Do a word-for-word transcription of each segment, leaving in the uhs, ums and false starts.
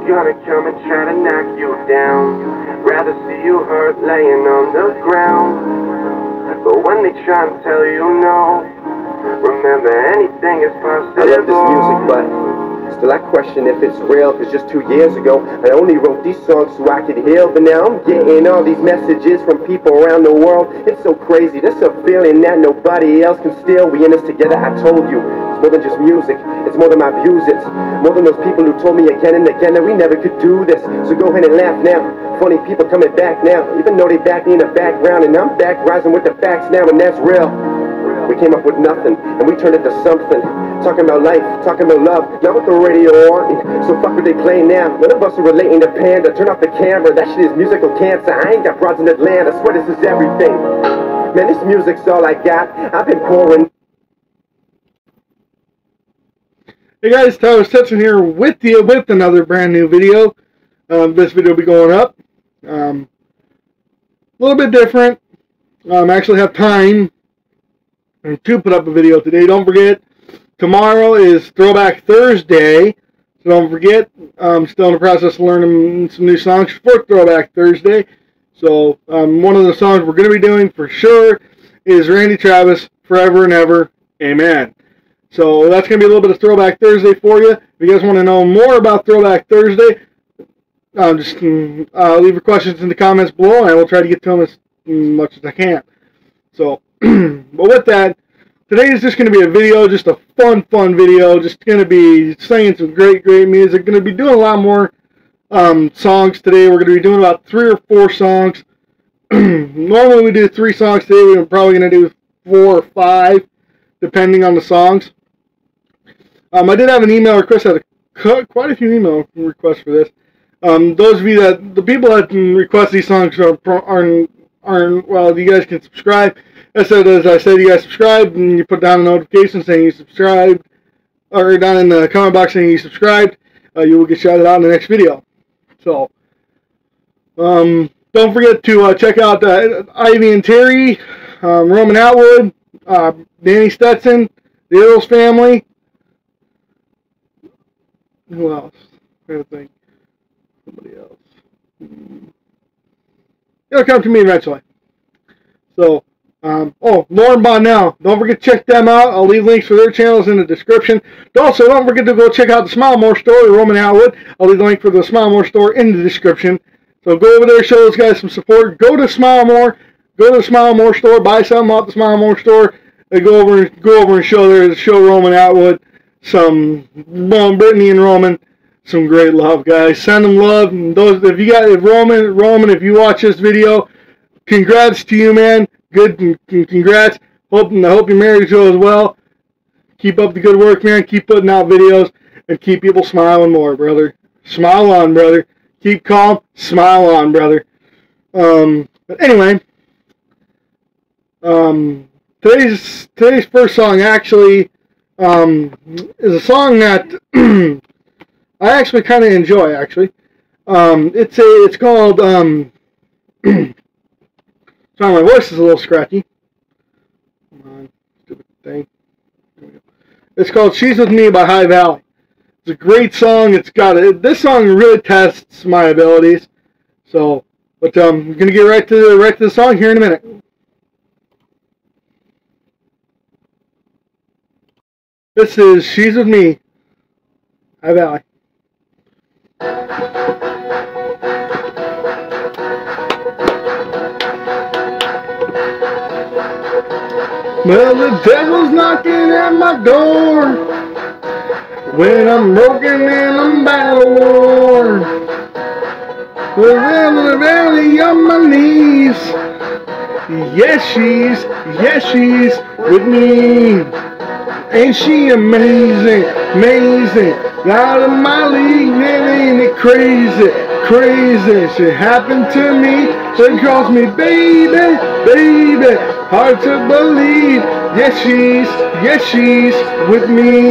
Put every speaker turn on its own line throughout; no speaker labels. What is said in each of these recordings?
gonna come and try to knock you down. Rather see you hurt laying on the ground. But when they try and tell you no, remember anything is possible.
I love this music, but still I question if it's real, cause just two years ago I only wrote these songs so I could heal. But now I'm getting all these messages from people around the world. It's so crazy, there's a feeling that nobody else can steal. We in this together, I told you. It's more than just music, it's more than my views. It's more than those people who told me again and again that we never could do this. So go ahead and laugh now. Funny people coming back now, even though they back me in the background. And I'm back rising with the facts now, and that's real. We came up with nothing, and we turned it to something. Talking about life, talking about love, not what the radio on. So fuck what they play now. None of us are relating to Panda. Turn off the camera, that shit is musical cancer. I ain't got broads in Atlanta, I swear this is everything. Man, this music's all I got. I've been pouring.
Hey guys, Tyler Stetson here with you with another brand new video. Um, this video will be going up. Um, a little bit different. Um, I actually have time to put up a video today. Don't forget, tomorrow is Throwback Thursday. So don't forget, I'm still in the process of learning some new songs for Throwback Thursday. So um, one of the songs we're going to be doing for sure is Randy Travis, Forever and Ever, Amen. So that's going to be a little bit of Throwback Thursday for you. If you guys want to know more about Throwback Thursday, um, just uh, leave your questions in the comments below, and I will try to get to them as much as I can. So, but with that, today is just going to be a video, just a fun, fun video. Just going to be singing some great, great music. Going to be doing a lot more um, songs today. We're going to be doing about three or four songs. Normally we do three songs today. We're probably going to do four or five, depending on the songs. Um, I did have an email request. I had a, quite a few email requests for this. Um, those of you that, the people that request these songs are, aren't, aren't, well, you guys can subscribe. I said, as I said, you guys subscribe, and you put down a notification saying you subscribed, or down in the comment box saying you subscribed, uh, you will get shouted out in the next video. So, um, don't forget to uh, check out uh, Ivy and Terry, um, Roman Atwood, uh, Danny Stetson, the Earls family. Who else? I'm trying to think. Somebody else. Hmm. It'll come to me eventually. So, um, oh, Lauren Bonnell. Don't forget to check them out. I'll leave links for their channels in the description. Also, don't forget to go check out the Smile More store, Roman Atwood. I'll leave the link for the Smile More store in the description. So go over there, show those guys some support. Go to Smile More. Go to the Smile More store. Buy something off the Smile More store. And go over and go over and show there, show Roman Atwood some, well, Brittany and Roman, some great love, guys. Send them love. And those, if you got, if Roman, Roman, if you watch this video, congrats to you, man. Good, congrats. Hope, I hope your marriage goes well. Keep up the good work, man. Keep putting out videos and keep people smiling more, brother. Smile on, brother. Keep calm. Smile on, brother. Um, but anyway, um, today's today's first song actually um, is a song that I actually kind of enjoy. Actually, um, it's a it's called. Um, Sorry, my voice is a little scratchy. Come on, stupid thing. There we go. It's called "She's With Me" by High Valley. It's a great song. It's got a, this song really tests my abilities. So, but um, I'm gonna get right to the right to the song here in a minute. This is "She's With Me," High Valley. Well, the devil's knocking at my door when I'm broken and I'm battle-worn. Well, in the valley on my knees, yes, she's, yes, she's with me. Ain't she amazing, amazing? Out of my league, man, ain't it crazy, crazy? She happened to me, she calls me baby, baby. Hard to believe, yes she's, yes she's with me.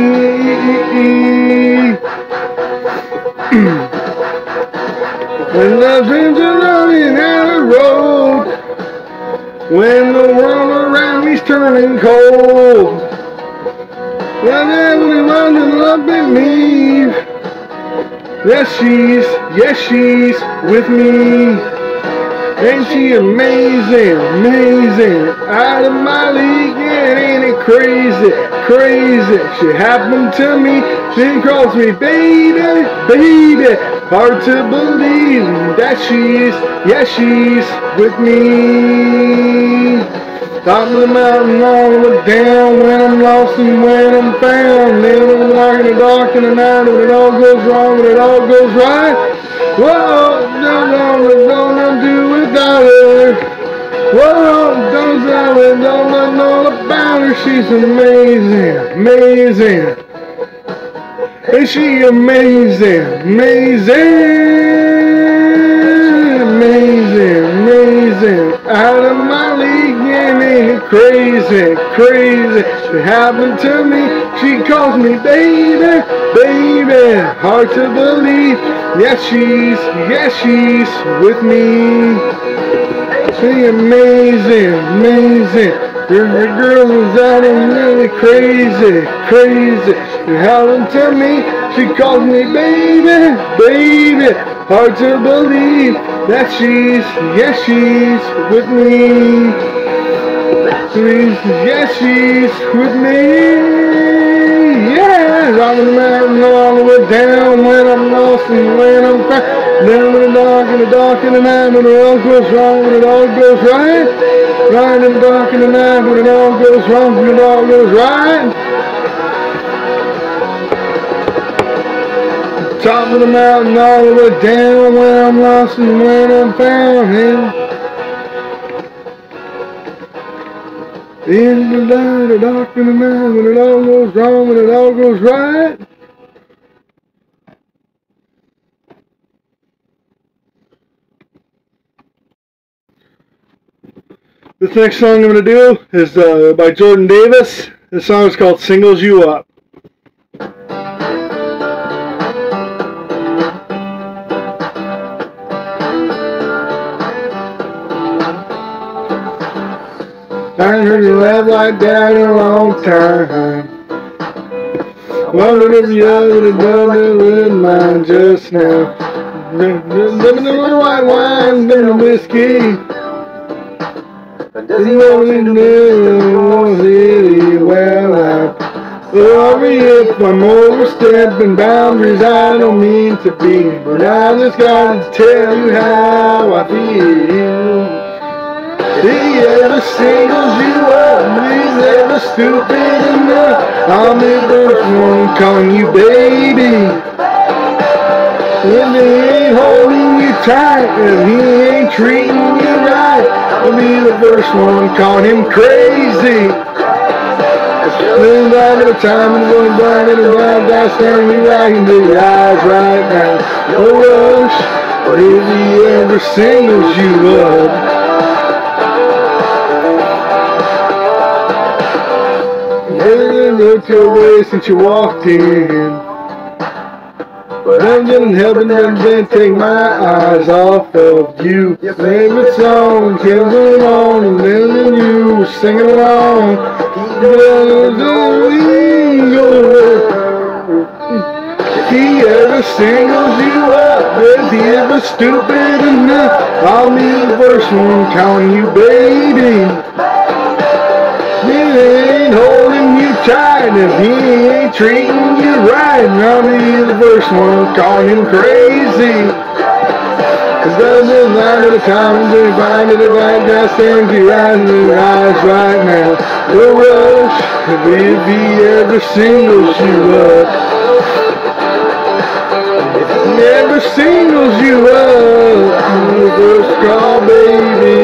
When the dreams are running out of road, when the world around me's turning cold, when everyone's running up at me, Yes, she's, yes, she's with me. Ain't she amazing, amazing? Out of my league, yeah, ain't it crazy, crazy? She happened to me, she calls me baby, baby. Hard to believe that she's, yes, she's with me. Top of the mountain, all the way down, when I'm lost and when I'm found. Living in the dark, in the dark, in the night, when it all goes wrong, when it all goes right. Whoa, don't, don't, don't, don't do without her. Whoa, don't tell her, don't let know about her. She's amazing, amazing. Is she amazing, amazing, amazing, amazing. Out of my league, yeah, ain't it crazy, crazy. She happened to me, she calls me baby, baby. Hard to believe, yes she's, yes she's with me. She amazing, amazing. Your girl is out and really crazy, crazy. She happened to me, she calls me baby, baby. Hard to believe that she's, yes she's with me. She's, yes she's with me. Yeah, I'm in the mountain all the way down when I'm lost and when I'm found. Down in the dark, in the dark, in the night, when it all goes wrong, when it all goes right. Right in the dark, in the night, when it all goes wrong, when it all goes right. Top of the mountain, all the way down, when I'm lost and when I'm found. In the light, the dark, in the night, when it all goes wrong, when it all goes right. This next song I'm going to do is uh, by Jordan Davis. This song is called Singles You Up. I ain't heard you laugh like that in a long time. Wondered if you would have done it with mine just now. Living in the white wine, living in whiskey. Does he want me to know well I'm sorry if I'm overstepping boundaries I don't mean to be, but I just gotta tell you how I feel. He ever singles you up, he's ever stupid enough. I'm the first one calling you baby. When he ain't holding you tight, and he ain't treating you right, I'll be the first one calling him crazy. Then back at a time and going blind and blind, I staring me right into your eyes right now. No rush, but if he ever singles you up. Yeah, look your way since you walked in. But I'm just helping them then take my eyes off of you. Your favorite song kept going on and then you were singing along. If he ever singles you up, if he ever stupid enough, I'll be the first one calling you baby. He ain't holding you tight, if he ain't treating you right, I'll be the first one calling him crazy. Cause there's a line at a time, and they find it at night, got staring to your eyes in your eyes right now. No rush, if he ever singles you up. If he ever singles you up, you first call baby.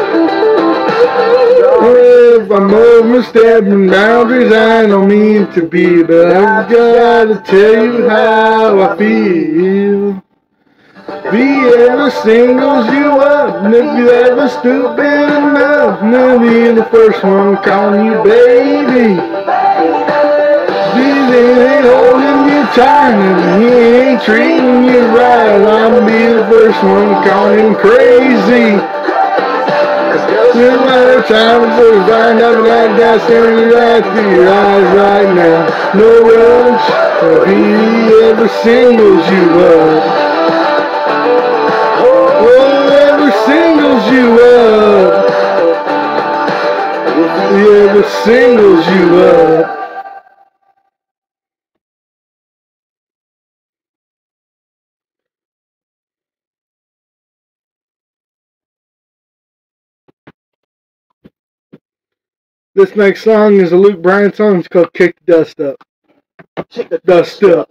If I'm overstepping boundaries I don't mean to be, but I've gotta tell you how I feel. If he ever singles you up, and if you ever stupid enough, and I'll be the first one calling you baby. If he ain't holding you tight, and he ain't treating you right, I'll be the first one calling him crazy. There's a lot of time before you find out that I got staring right through your eyes right now. No rush, If he ever singles you up, oh, ever singles you up, if he ever singles you up. This next song is a Luke Bryan song. It's called Kick the Dust Up. Kick the Dust Up.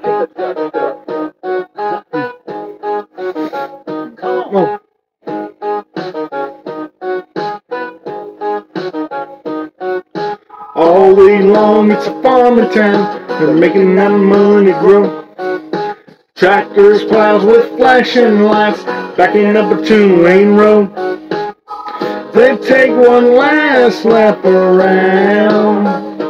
Come on. All day long it's a farming town. They're making that money grow. Tractors, plows with flashing lights, backing up a two-lane road. They take one last lap around.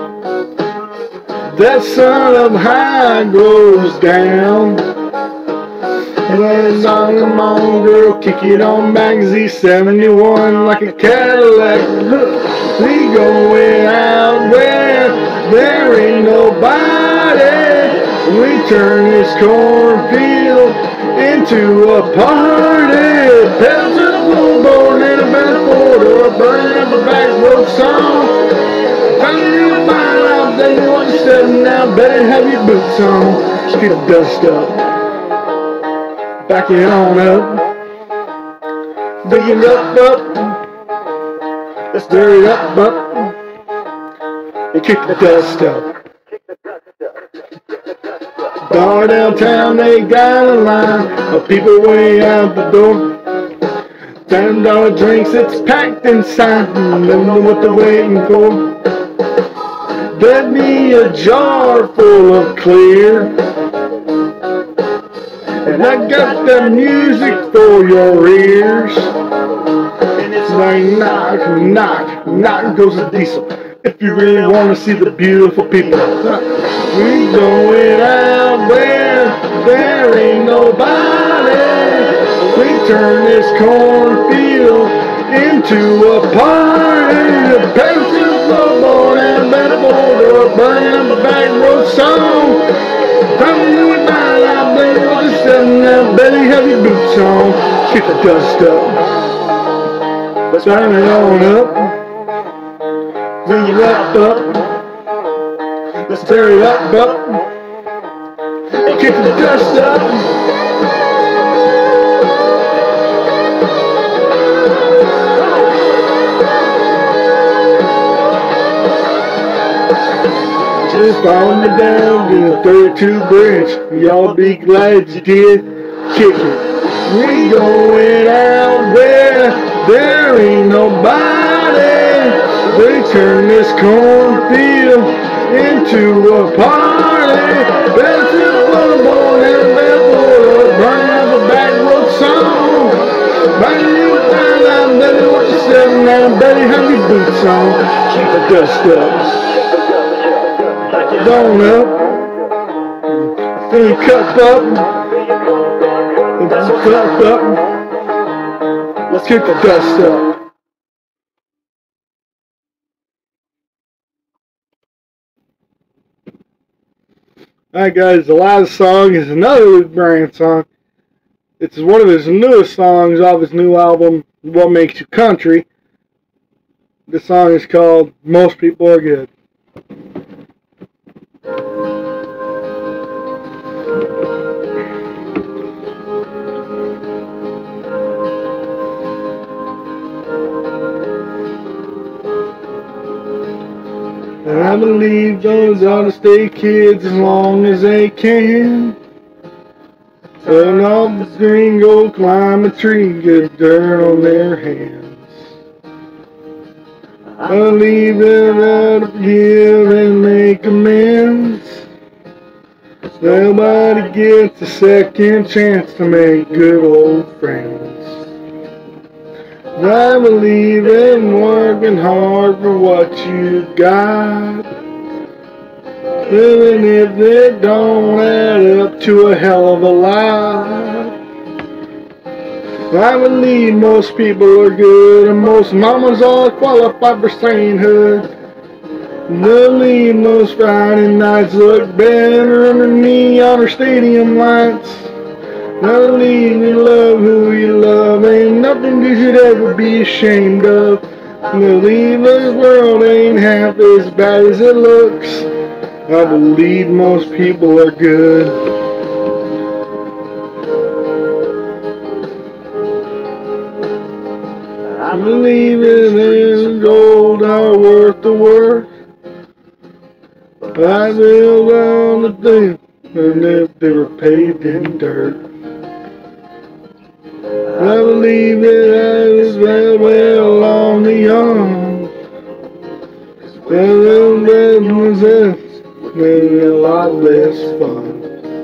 That sun up high goes down. And then on, come on girl, kick it on back. Z seventy-one like a Cadillac. Look, we going out where there ain't nobody. We turn this cornfield into a party. Pedal to the floorboard and a back border, burning up a back road song. Finding you a mile out there, you want to step now, better have your boots on. Just get the dust up, back it on up, big it up, up, let's stir it up, up, and kick the dust up. Bar downtown, they got a line of people way out the door. Ten dollar drinks, it's packed inside. Never know what they're waiting for. There'd be a jar full of clear, and I got the music for your ears. And it's like knock, knock, knock goes the diesel. If you really want to see the beautiful people, we going out where there ain't nobody. We turn this cornfield into a party. The pencil floorboard and a better border, burning up a back road song. Come to it by out there, what is that now? Betty, have your boots on. Kick the dust up. Let's turn it on up. Bring it up, up. Let's tear it up, up. And kick the dust up. Just following me down to the thirty-two bridge. Y'all be glad you did. Kick it. We going out where there ain't nobody. We turn this cornfield into a party. Better to the floorboard and a bell border, burning up a back road song. Burning you down, I'm Betty, what you said now? Betty, have your boots on. Keep the dust up. Don't up. Fill your cup up. Fill your cup up. Let's kick the dust up. Alright guys, the last song is another Luke Bryan song. It's one of his newest songs off his new album, What Makes You Country. The song is called Most People Are Good. And I believe those ought to stay kids as long as they can. Turn off the screen, go climb a tree, get dirt on their hands. I believe they're out to forgive and make amends. Nobody gets a second chance to make good old friends. I believe in working hard for what you got, even if they don't add up to a hell of a lot. I believe most people are good and most mamas are qualified for sainthood. The lead most Friday nights look better underneath on our stadium lights. The lead you love who you love, ain't nothing you should ever be ashamed of. The lead this world ain't half as bad as it looks. I believe most people are good. I believe in gold are worth the work. I build on the thing, and if they were paved in dirt. I believe that I was well, well along the young. Well, that was it, maybe a lot less fun.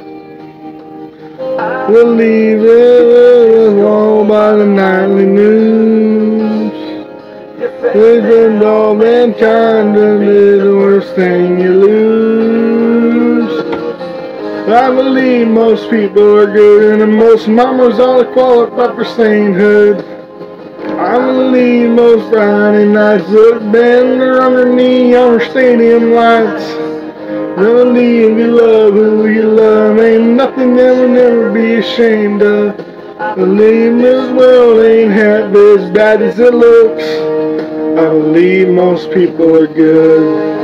I believe it was all by the nightly news. They've been all mankind and it's the worst thing you lose. I believe most people are good and most mamas ought to qualify for sainthood. I believe most Friday nights look better underneath our stadium lights. I believe you love who you love, ain't nothing that will never be ashamed of. I believe this world ain't half as bad as it looks. I believe most people are good.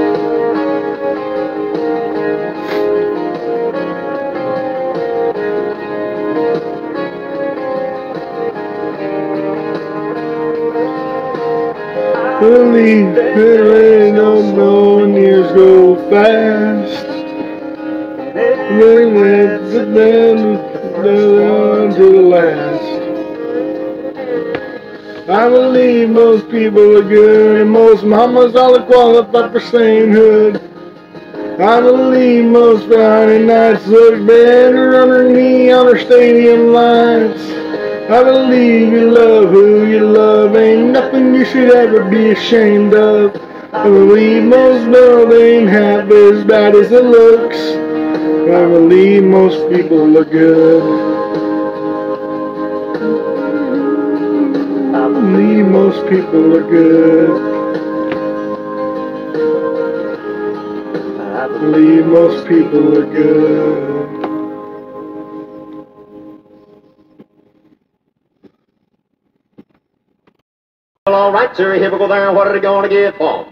I believe there ain't no knowing years go fast. Then it's the down to the last. I believe most people are good and most mamas all qualify for sainthood. I believe most Friday nights look better underneath on our stadium lights. I believe you love who you love, ain't nothing you should ever be ashamed of. I believe most love ain't half as bad as it looks. I believe most people are good. I believe most people are good. I believe most people are good.
Well, all right, sir, here we go there. What are they going to get for?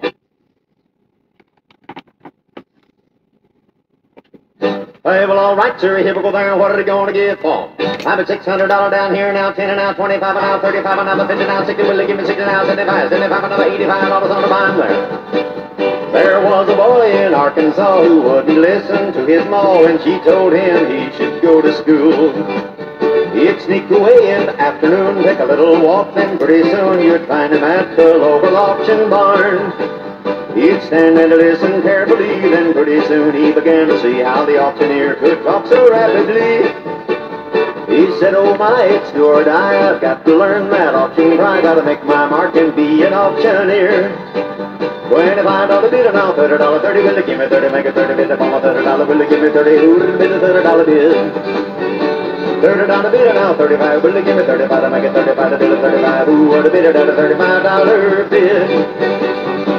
Hey, well, all right, sir, here we go there. What are they going to get for? I'm at six hundred dollars down here now, ten and now, twenty-five and now, thirty-five and now, fifty now, sixty. Will they give me sixty now, seventy-five, seventy-five, another eighty-five dollars on the bond there. There was a boy in Arkansas who wouldn't listen to his ma when she told him he should go to school. He'd sneak away in the afternoon, take a little walk, then pretty soon you'd find him at the local auction barn. He'd stand and listen carefully, then pretty soon he began to see how the auctioneer could talk so rapidly. He said, oh my, it's do or die, I've got to learn that auction cry, gotta make my mark and be an auctioneer. Twenty-five dollar bid and now thirty dollar thirty, will they give me thirty, make it thirty bid, if I'm a thirty dollar, will they give me thirty, who did bid a thirty dollar bid? Thirty dollar bid and now thirty-five, will they give me thirty-five, to make it thirty-five, to bid a thirty-five, who would have bid it at a thirty-five dollar bid?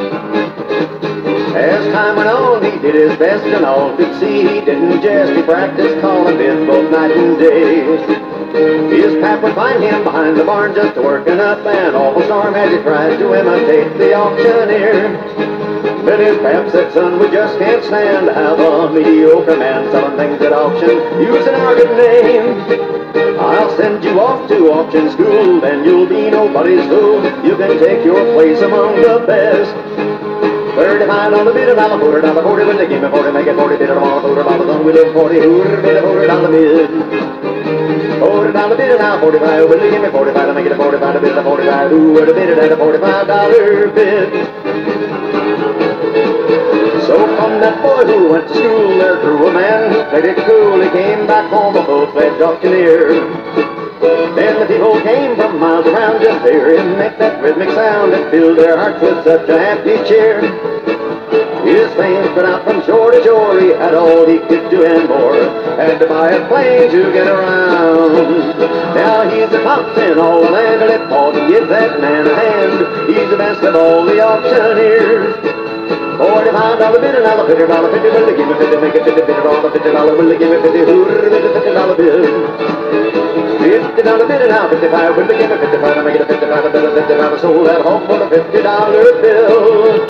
As time went on, he did his best and all could see he didn't jest. He practiced calling bids both night and day. His pap would find him behind the barn just working up an awful storm as he tried to imitate the auctioneer. But his pap said, son, we just can't stand to have a mediocre man selling things at auction using our good name. I'll send you off to auction school, then you'll be nobody's fool. You can take your place among the best. Thirty-five dollar bid, a dollar forty, dollar forty, will they give me forty, make it forty, bid a dollar forty, dollar done, we live forty, who would bid a forty dollar bid? Forty dollar bid, now forty-five, will they give me forty-five, to make it a forty-five, to bid a forty-five, who would have bid it at a forty-five dollar bid? So from that boy who went to school, there grew a man who played it cool. He came back home a full-fledged auctioneer. Then the people came from miles around just to hear him make that rhythmic sound that filled their hearts with such a happy cheer. His fame spread out from shore to shore, he had all he could do and more. Had to buy a plane to get around. Now he's the top in all the land, let Paul give that man a hand. He's the best of all the auctioneers. Forty-five dollar bill and now the fifty dollar fifty. Will they give me fifty? Make it fifty. Fifty dollar fifty dollar. Will they give me fifty? Hooray, make it fifty dollar bill. Fifty dollar bill and now fifty-five. Will they give me fifty-five? I make it a fifty dollar bill. A fifty dollar sold at home for a fifty dollar bill.